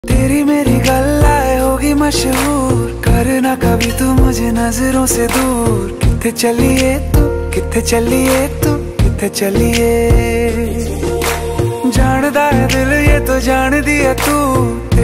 तेरी मेरी गल्लाए होगी मशहूर, करना कभी तू मुझे नजरों से दूर। किथे चलिए तू, किथे चलिए तू, किथे चलिए। जानदा है दिल ये तो जान दिया तू।